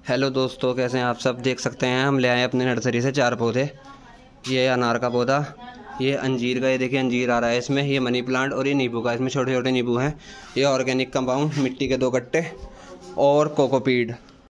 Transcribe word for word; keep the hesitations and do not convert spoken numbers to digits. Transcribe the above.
Hello दोस्तों, कैसे हैं आप सब। देख सकते हैं हम ले आए अपने नर्सरी से चार पौधे। ये अनार का पौधा, ये अंजीर का, ये देखिए अंजीर आ रहा है इसमें, ये मनी प्लांट और ये नींबू का, इसमें छोटे छोटे नींबू हैं। ये ऑर्गेनिक कंपाउंड, मिट्टी के दो कट्टे और कोकोपीड।